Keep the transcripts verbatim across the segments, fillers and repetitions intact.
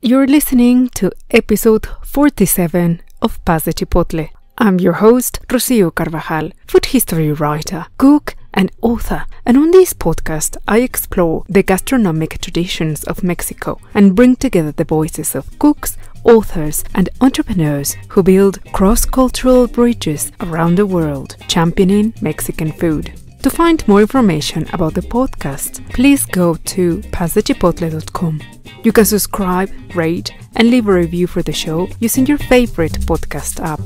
You're listening to episode forty-seven of Paz de Chipotle. I'm your host, Rocío Carvajal, food history writer, cook, and author. And on this podcast, I explore the gastronomic traditions of Mexico and bring together the voices of cooks, authors, and entrepreneurs who build cross-cultural bridges around the world, championing Mexican food. To find more information about the podcast, please go to paz de chipotle dot com. You can subscribe, rate, and leave a review for the show using your favorite podcast app.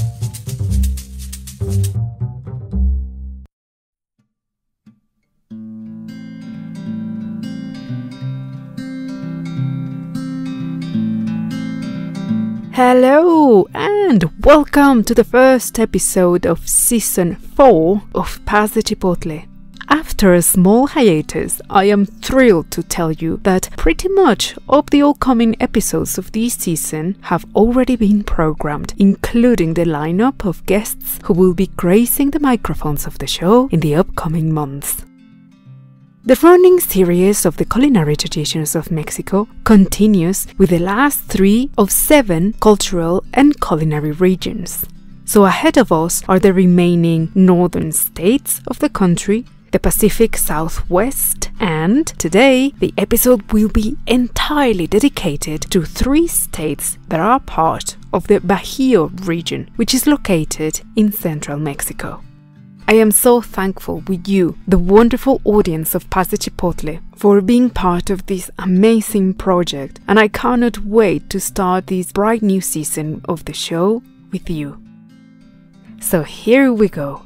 Hello and welcome to the first episode of season four of Paz de Chipotle. After a small hiatus, I am thrilled to tell you that pretty much all the upcoming episodes of this season have already been programmed, including the lineup of guests who will be gracing the microphones of the show in the upcoming months. The running series of the culinary traditions of Mexico continues with the last three of seven cultural and culinary regions. So ahead of us are the remaining northern states of the country, the Pacific Southwest, and today the episode will be entirely dedicated to three states that are part of the Bajío region, which is located in central Mexico. I am so thankful with you, the wonderful audience of Paz de Chipotle, for being part of this amazing project, and I cannot wait to start this bright new season of the show with you. So here we go.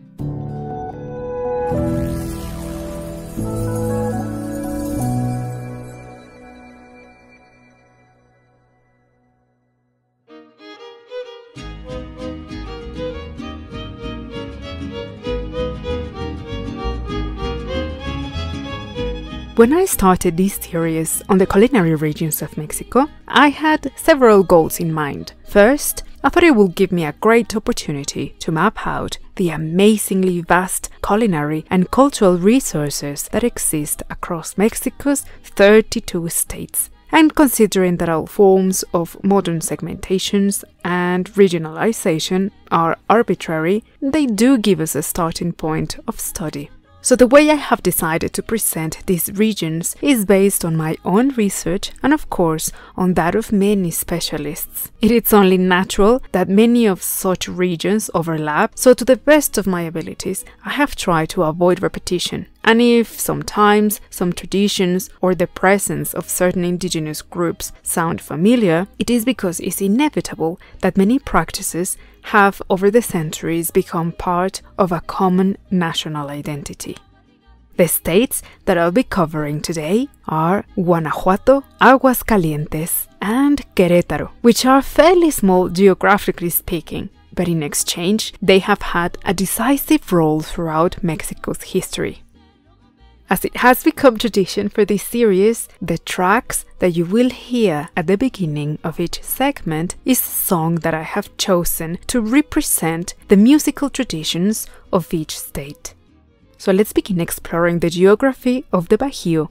When I started this series on the culinary regions of Mexico, I had several goals in mind. First, I thought it would give me a great opportunity to map out the amazingly vast culinary and cultural resources that exist across Mexico's thirty-two states. And considering that all forms of modern segmentations and regionalization are arbitrary, they do give us a starting point of study. So the way I have decided to present these regions is based on my own research and of course on that of many specialists. It is only natural that many of such regions overlap, so to the best of my abilities I have tried to avoid repetition. And if sometimes some traditions or the presence of certain indigenous groups sound familiar, it is because it's inevitable that many practices have over the centuries become part of a common national identity. The states that I'll be covering today are Guanajuato, Aguascalientes, and Querétaro, which are fairly small geographically speaking, but in exchange they have had a decisive role throughout Mexico's history. As it has become tradition for this series, the tracks that you will hear at the beginning of each segment is a song that I have chosen to represent the musical traditions of each state. So let's begin exploring the geography of the Bajío.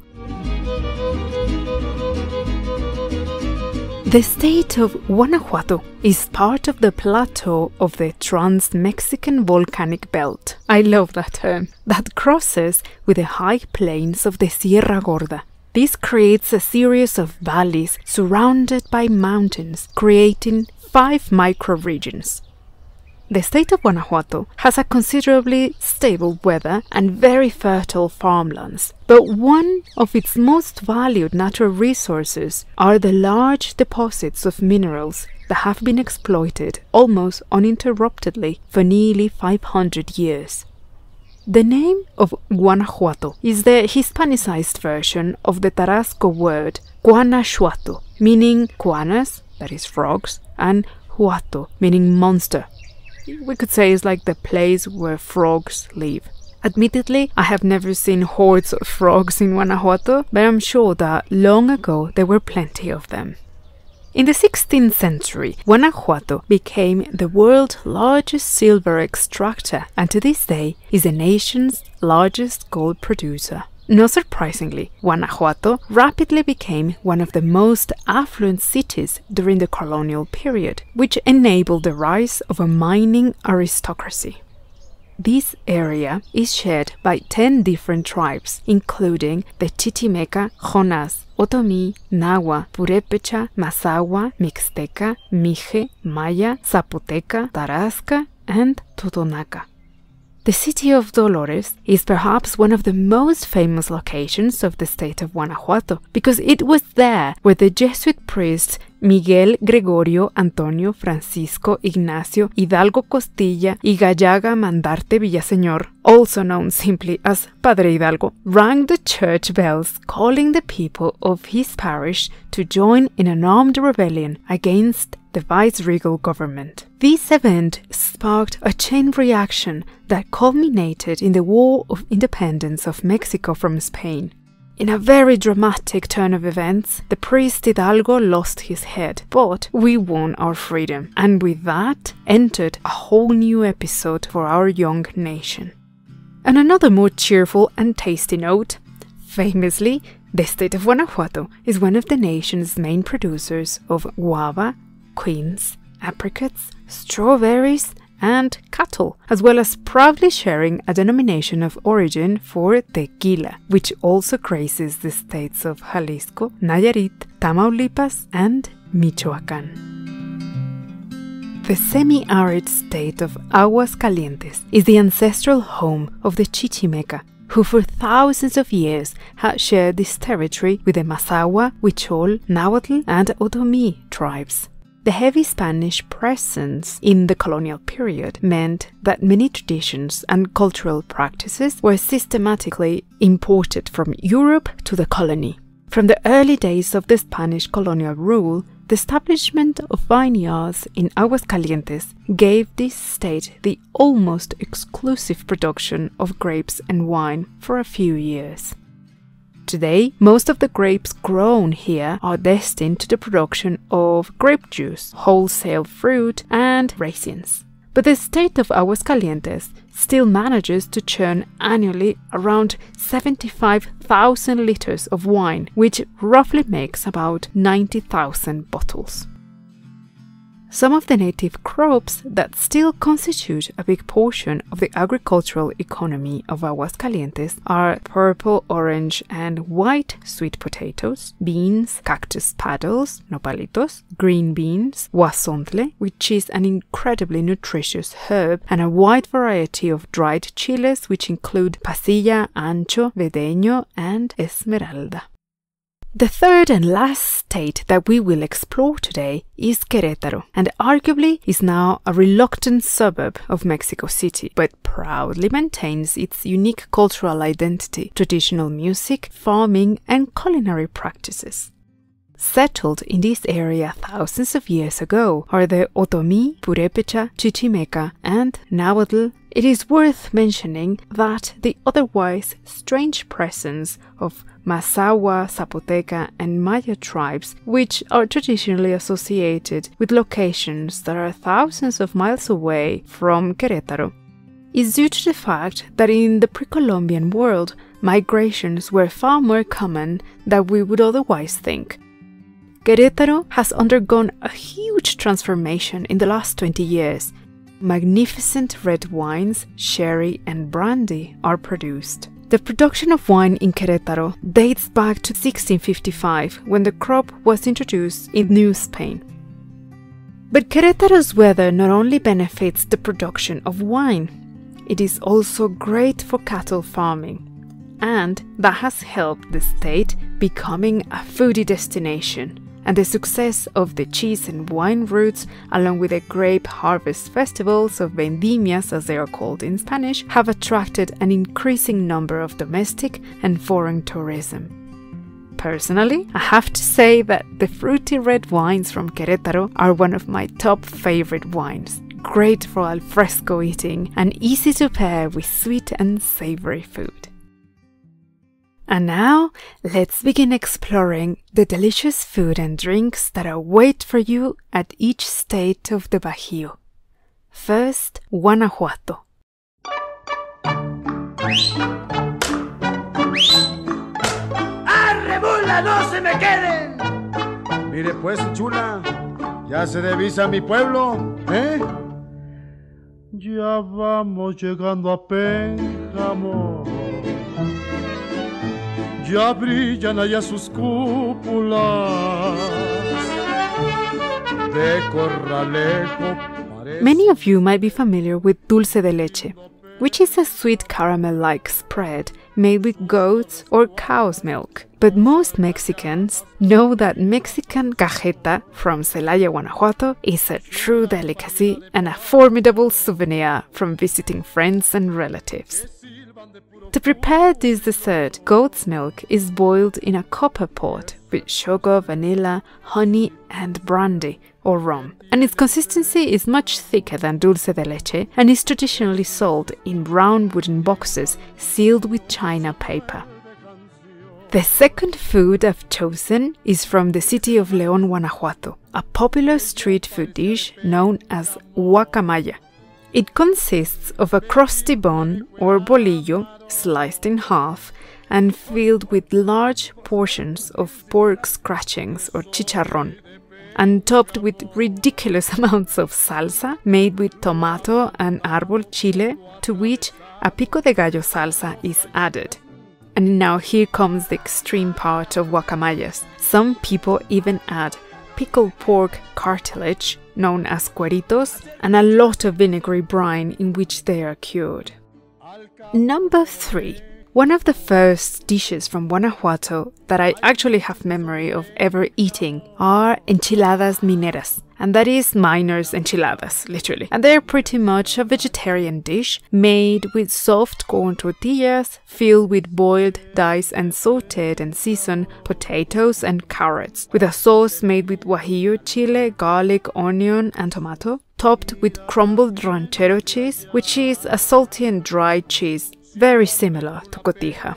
The state of Guanajuato is part of the plateau of the Trans-Mexican Volcanic Belt. I love that term. That crosses with the high plains of the Sierra Gorda. This creates a series of valleys surrounded by mountains, creating five microregions. The state of Guanajuato has a considerably stable weather and very fertile farmlands, but one of its most valued natural resources are the large deposits of minerals that have been exploited almost uninterruptedly for nearly five hundred years. The name of Guanajuato is the Hispanicized version of the Tarasco word Guanajuato, meaning guanas, that is frogs, and huato, meaning monster. We could say it's like the place where frogs live. Admittedly, I have never seen hordes of frogs in Guanajuato, but I'm sure that long ago there were plenty of them. In the sixteenth century, Guanajuato became the world's largest silver extractor and to this day is the nation's largest gold producer. Not surprisingly, Guanajuato rapidly became one of the most affluent cities during the colonial period, which enabled the rise of a mining aristocracy. This area is shared by ten different tribes, including the Chichimeca, Jonas, Otomí, Nahua, Purépecha, Mazahua, Mixteca, Mije, Maya, Zapoteca, Tarasca, and Totonaca. The city of Dolores is perhaps one of the most famous locations of the state of Guanajuato, because it was there where the Jesuit priests Miguel Gregorio Antonio Francisco Ignacio Hidalgo Costilla y Gallaga Mandarte Villaseñor, also known simply as Padre Hidalgo, rang the church bells calling the people of his parish to join in an armed rebellion against the viceregal government. This event sparked a chain reaction that culminated in the War of Independence of Mexico from Spain. In a very dramatic turn of events, the priest Hidalgo lost his head, but we won our freedom, and with that entered a whole new episode for our young nation. On another more cheerful and tasty note, famously, the state of Guanajuato is one of the nation's main producers of guava, quince, apricots, strawberries, and cattle, as well as proudly sharing a denomination of origin for tequila, which also graces the states of Jalisco, Nayarit, Tamaulipas, and Michoacán. The semi-arid state of Aguascalientes is the ancestral home of the Chichimeca, who for thousands of years had shared this territory with the Mazahua, Huichol, Nahuatl, and Otomí tribes. The heavy Spanish presence in the colonial period meant that many traditions and cultural practices were systematically imported from Europe to the colony. From the early days of the Spanish colonial rule, the establishment of vineyards in Aguascalientes gave this state the almost exclusive production of grapes and wine for a few years. Today, most of the grapes grown here are destined to the production of grape juice, wholesale fruit, and raisins. But the state of Aguascalientes still manages to churn annually around seventy-five thousand liters of wine, which roughly makes about ninety thousand bottles. Some of the native crops that still constitute a big portion of the agricultural economy of Aguascalientes are purple, orange, and white sweet potatoes, beans, cactus paddles, nopalitos, green beans, guasontle, which is an incredibly nutritious herb, and a wide variety of dried chiles, which include pasilla, ancho, vedeño, and esmeralda. The third and last state that we will explore today is Querétaro, and arguably is now a reluctant suburb of Mexico City, but proudly maintains its unique cultural identity, traditional music, farming, and culinary practices. Settled in this area thousands of years ago are the Otomí, Purépecha, Chichimeca, and Nahuatl. It is worth mentioning that the otherwise strange presence of Mazahua, Zapoteca, and Maya tribes, which are traditionally associated with locations that are thousands of miles away from Querétaro, is due to the fact that in the pre-Columbian world, migrations were far more common than we would otherwise think. Querétaro has undergone a huge transformation in the last twenty years. Magnificent red wines, sherry, and brandy are produced. The production of wine in Querétaro dates back to sixteen fifty-five, when the crop was introduced in New Spain. But Querétaro's weather not only benefits the production of wine, it is also great for cattle farming, and that has helped the state becoming a foodie destination. And the success of the cheese and wine routes, along with the grape harvest festivals of vendimias, as they are called in Spanish, have attracted an increasing number of domestic and foreign tourism. Personally, I have to say that the fruity red wines from Querétaro are one of my top favorite wines, great for al fresco eating and easy to pair with sweet and savory food. And now, let's begin exploring the delicious food and drinks that await for you at each state of the Bajío. First, Guanajuato. chula, no se me queden. Mire pues, chula, ya se divisa mi pueblo, ¿eh? Ya vamos llegando a Pénjamo. Ya brillan allá sus cúpulas de Corralejo. Many of you might be familiar with dulce de leche, which is a sweet caramel-like spread made with goat's or cow's milk. But most Mexicans know that Mexican cajeta from Celaya, Guanajuato is a true delicacy and a formidable souvenir from visiting friends and relatives. To prepare this dessert, goat's milk is boiled in a copper pot with sugar, vanilla, honey and brandy or rum, and its consistency is much thicker than dulce de leche and is traditionally sold in round wooden boxes sealed with china paper. The second food I've chosen is from the city of León, Guanajuato, a popular street food dish known as guacamaya. It consists of a crusty bun or bolillo sliced in half and filled with large portions of pork scratchings or chicharrón, and topped with ridiculous amounts of salsa made with tomato and árbol chile, to which a pico de gallo salsa is added. And now here comes the extreme part of guacamayas. Some people even add pickled pork cartilage, known as cueritos, and a lot of vinegary brine in which they are cured. Number three. One of the first dishes from Guanajuato that I actually have memory of ever eating are enchiladas mineras, and that is miners' enchiladas, literally. And they're pretty much a vegetarian dish made with soft corn tortillas filled with boiled, diced and sautéed and seasoned potatoes and carrots, with a sauce made with guajillo, chile, garlic, onion and tomato, topped with crumbled ranchero cheese, which is a salty and dry cheese very similar to cotija.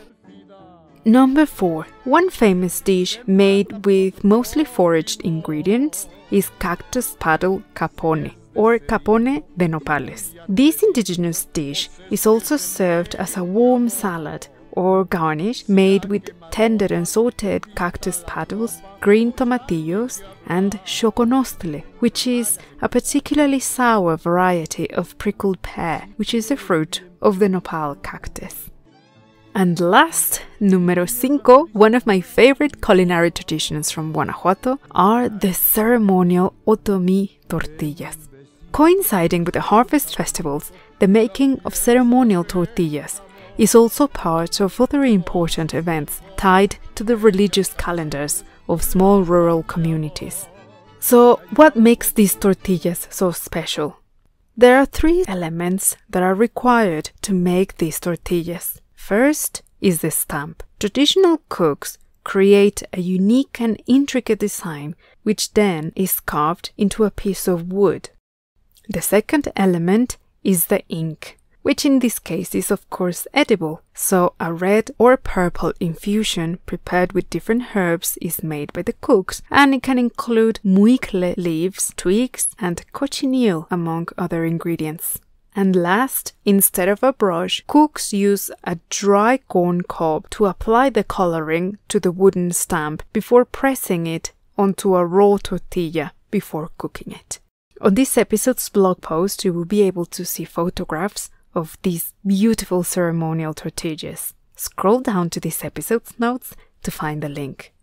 Number four. One famous dish made with mostly foraged ingredients is cactus paddle capone, or capone de nopales. This indigenous dish is also served as a warm salad or garnish made with tender and sautéed cactus paddles, green tomatillos, and choconostle, which is a particularly sour variety of prickled pear, which is a fruit of the nopal cactus. And last, numero cinco, one of my favorite culinary traditions from Guanajuato are the ceremonial Otomi tortillas. Coinciding with the harvest festivals, the making of ceremonial tortillas is also part of other important events tied to the religious calendars of small rural communities. So, what makes these tortillas so special? There are three elements that are required to make these tortillas. First is the stamp. Traditional cooks create a unique and intricate design which then is carved into a piece of wood. The second element is the ink, which in this case is of course edible, so a red or purple infusion prepared with different herbs is made by the cooks, and it can include muicle leaves, twigs, and cochineal among other ingredients. And last, instead of a brush, cooks use a dry corn cob to apply the coloring to the wooden stamp before pressing it onto a raw tortilla before cooking it. On this episode's blog post, you will be able to see photographs of these beautiful ceremonial tortillas. Scroll down to this episode's notes to find the link.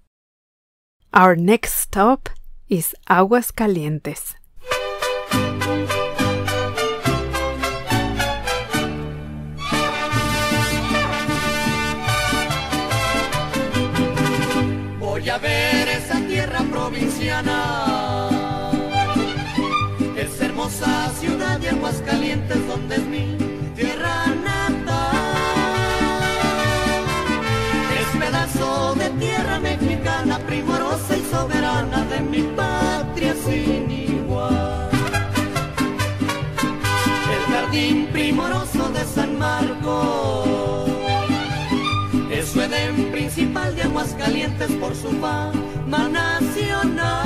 Our next stop is Aguascalientes. Voy a ver esa tierra provinciana, esa hermosa ciudad de Aguascalientes donde es mi tierra natal. Es pedazo de tierra mexicana, primorosa y soberana, de mi patria sin igual. El jardín primoroso de San Marcos es su edén principal de Aguascalientes por su fama nacional.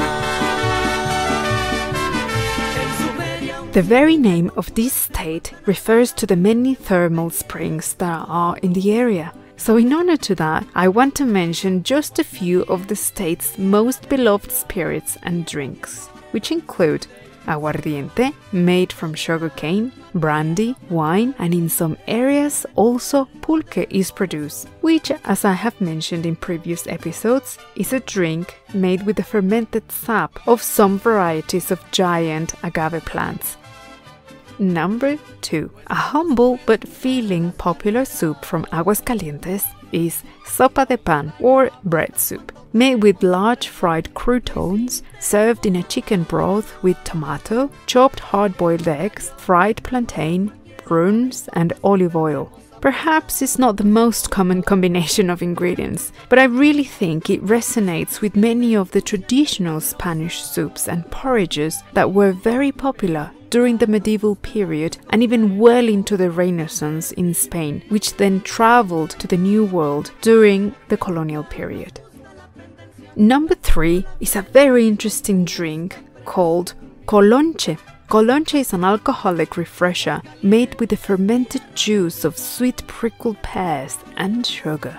The very name of this state refers to the many thermal springs that are in the area, So in honor to that, I want to mention just a few of the state's most beloved spirits and drinks, which include aguardiente, made from sugarcane, brandy, wine, and in some areas also pulque is produced, which, as I have mentioned in previous episodes, is a drink made with the fermented sap of some varieties of giant agave plants. Number two. A humble but feeling popular soup from Aguascalientes is sopa de pan, or bread soup, made with large fried croutons, served in a chicken broth with tomato, chopped hard-boiled eggs, fried plantain, prunes, and olive oil. Perhaps it's not the most common combination of ingredients, but I really think it resonates with many of the traditional Spanish soups and porridges that were very popular during the medieval period and even well into the Renaissance in Spain, which then traveled to the New World during the colonial period. Number three is a very interesting drink called colonche. Colonche is an alcoholic refresher made with the fermented juice of sweet prickled pears and sugar.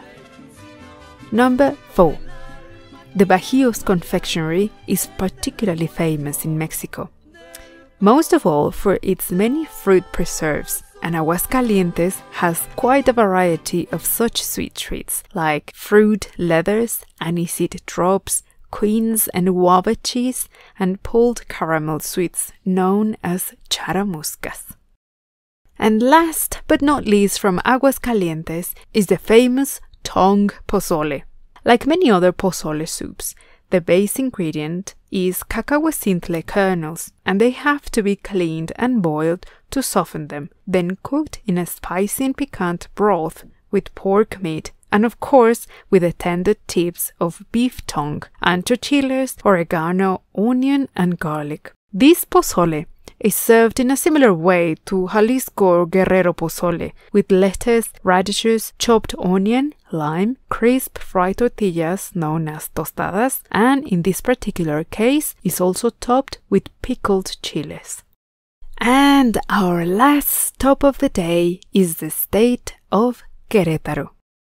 Number four. The Bajío's confectionery is particularly famous in Mexico, most of all for its many fruit preserves, and Aguascalientes has quite a variety of such sweet treats like fruit leathers, aniseed drops, queens and guava cheese, and pulled caramel sweets known as charamuscas. And last but not least from Aguascalientes is the famous tongue pozole. Like many other pozole soups, the base ingredient is cacahuacintle kernels, and they have to be cleaned and boiled to soften them, then cooked in a spicy and piquant broth with pork meat, and of course with the tender tips of beef tongue, ancho chiles, oregano, onion, and garlic. This pozole is served in a similar way to Jalisco or Guerrero pozole, with lettuce, radishes, chopped onion, lime, crisp fried tortillas known as tostadas, and in this particular case is also topped with pickled chiles. And our last stop of the day is the state of Querétaro.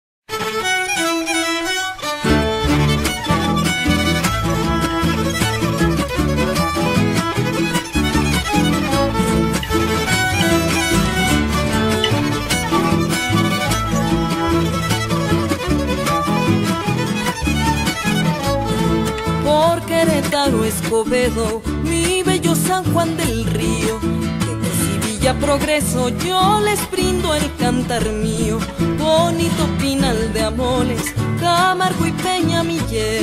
Querétaro, Escobedo, mi bello San Juan del Río, Quecos y Villa Progreso, yo les brindo el cantar mío. Bonito Pinal de Amoles, Camargo y Peña Miller,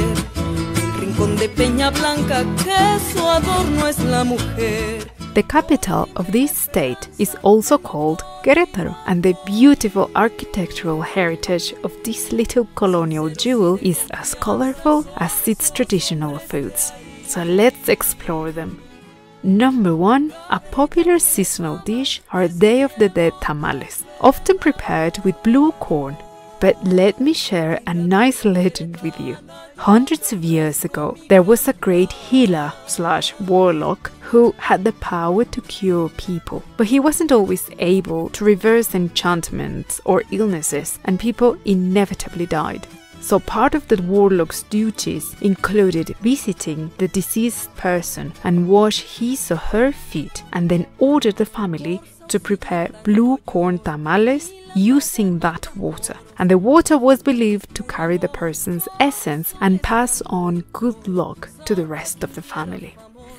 el rincón de Peña Blanca, que su adorno es la mujer. The capital of this state is also called Querétaro, and the beautiful architectural heritage of this little colonial jewel is as colorful as its traditional foods. So let's explore them. Number one, a popular seasonal dish are Day of the Dead tamales, often prepared with blue corn. But let me share a nice legend with you. Hundreds of years ago, there was a great healer slash warlock who had the power to cure people. But he wasn't always able to reverse enchantments or illnesses, and people inevitably died. So part of the warlock's duties included visiting the deceased person and wash his or her feet, and then order the family to prepare blue corn tamales using that water. And the water was believed to carry the person's essence and pass on good luck to the rest of the family.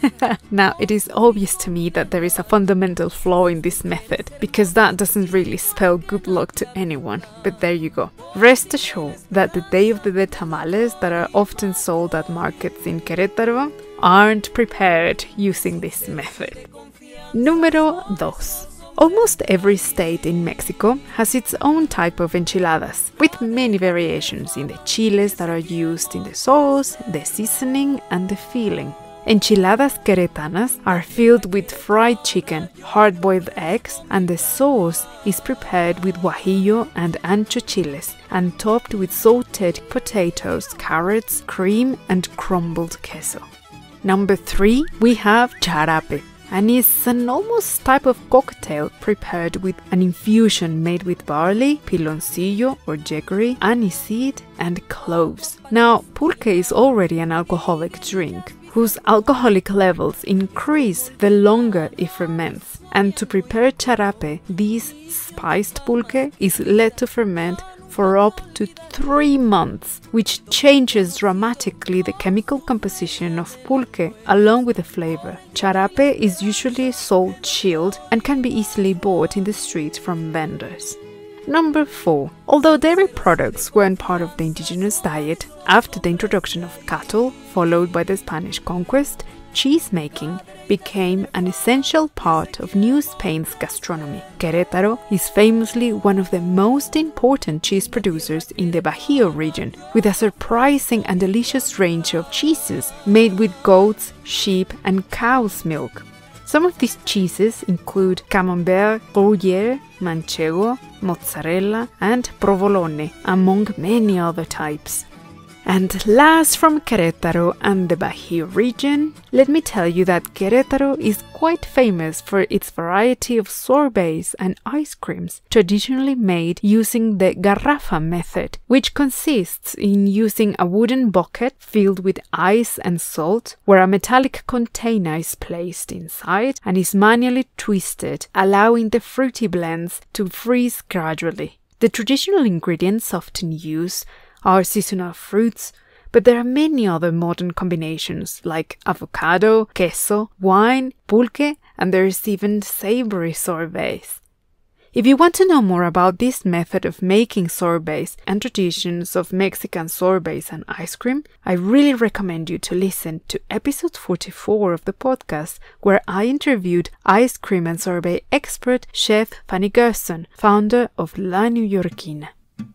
Now, it is obvious to me that there is a fundamental flaw in this method, because that doesn't really spell good luck to anyone, but there you go. Rest assured that the Day of the Dead tamales that are often sold at markets in Querétaro aren't prepared using this method. Número dos. Almost every state in Mexico has its own type of enchiladas, with many variations in the chiles that are used in the sauce, the seasoning, and the filling. Enchiladas queretanas are filled with fried chicken, hard-boiled eggs, and the sauce is prepared with guajillo and ancho chiles and topped with sauteed potatoes, carrots, cream, and crumbled queso. Number three, we have charape, and is an almost type of cocktail prepared with an infusion made with barley, piloncillo or jaggery, aniseed and cloves. Now, pulque is already an alcoholic drink, whose alcoholic levels increase the longer it ferments. And to prepare charape, this spiced pulque is let to ferment for up to three months, which changes dramatically the chemical composition of pulque along with the flavor. Charape is usually sold chilled and can be easily bought in the streets from vendors. Number four. Although dairy products weren't part of the indigenous diet, after the introduction of cattle, followed by the Spanish conquest, cheese making became an essential part of New Spain's gastronomy. Querétaro is famously one of the most important cheese producers in the Bajío region, with a surprising and delicious range of cheeses made with goats, sheep and cow's milk. Some of these cheeses include Camembert, Gruyère, Manchego, Mozzarella and Provolone, among many other types. And last from Querétaro and the Bajío region, let me tell you that Querétaro is quite famous for its variety of sorbets and ice creams, traditionally made using the garrafa method, which consists in using a wooden bucket filled with ice and salt, where a metallic container is placed inside and is manually twisted, allowing the fruity blends to freeze gradually. The traditional ingredients often used are seasonal fruits, but there are many other modern combinations like avocado, queso, wine, pulque, and there's even savory sorbets. If you want to know more about this method of making sorbets and traditions of Mexican sorbets and ice cream, I really recommend you to listen to episode forty-four of the podcast, where I interviewed ice cream and sorbet expert chef Fanny Gerson, founder of La Neoyorquina.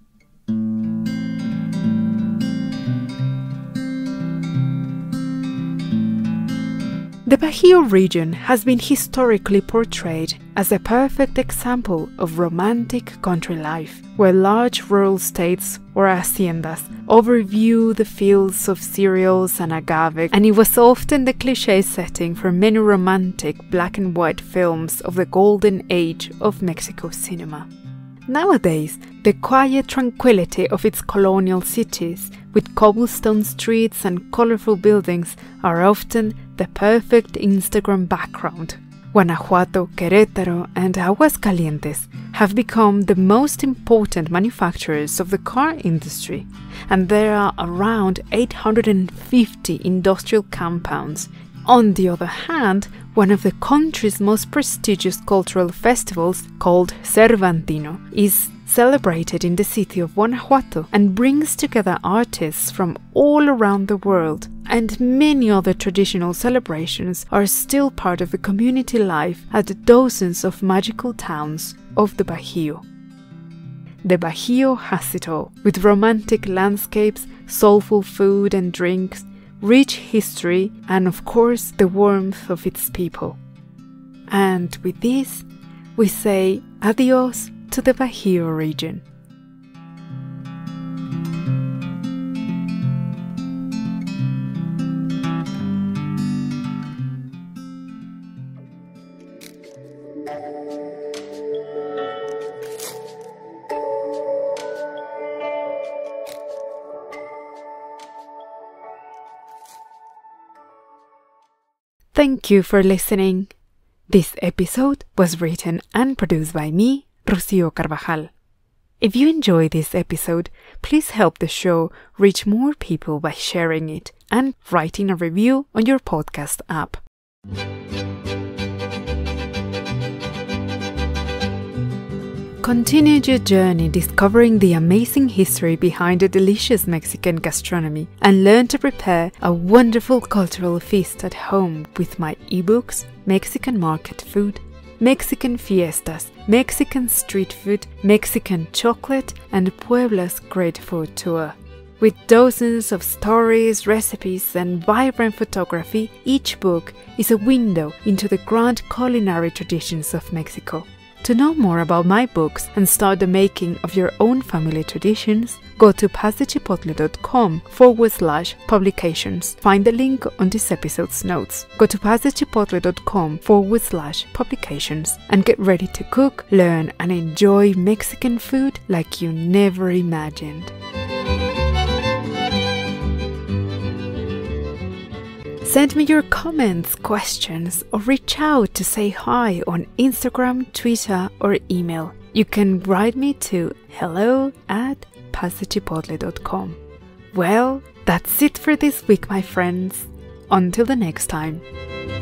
The Bajío region has been historically portrayed as a perfect example of romantic country life, where large rural estates or haciendas overview the fields of cereals and agave, and it was often the cliché setting for many romantic black and white films of the golden age of Mexico cinema. Nowadays, the quiet tranquility of its colonial cities, with cobblestone streets and colorful buildings, are often the perfect Instagram background. Guanajuato, Querétaro and Aguascalientes have become the most important manufacturers of the car industry, and there are around eight hundred fifty industrial compounds. On the other hand, one of the country's most prestigious cultural festivals, called Cervantino, is celebrated in the city of Guanajuato and brings together artists from all around the world, and many other traditional celebrations are still part of the community life at the dozens of magical towns of the Bajío. The Bajío has it all, with romantic landscapes, soulful food and drinks, rich history, and of course the warmth of its people. And with this, we say adios to the Bajío region. Thank you for listening. This episode was written and produced by me, Rocío Carvajal. If you enjoyed this episode, please help the show reach more people by sharing it and writing a review on your podcast app. Continue your journey discovering the amazing history behind the delicious Mexican gastronomy and learn to prepare a wonderful cultural feast at home with my ebooks, Mexican Market Food, Mexican Fiestas, Mexican Street Food, Mexican Chocolate, and Puebla's Great Food Tour. With dozens of stories, recipes, and vibrant photography, each book is a window into the grand culinary traditions of Mexico. To know more about my books and start the making of your own family traditions, go to pasachipotle.com forward slash publications. Find the link on this episode's notes. Go to pasachipotle.com forward slash publications and get ready to cook, learn, and enjoy Mexican food like you never imagined. Send me your comments, questions, or reach out to say hi on Instagram, Twitter, or email. You can write me to hello at pasachipotle dot com. Well, that's it for this week, my friends. Until the next time.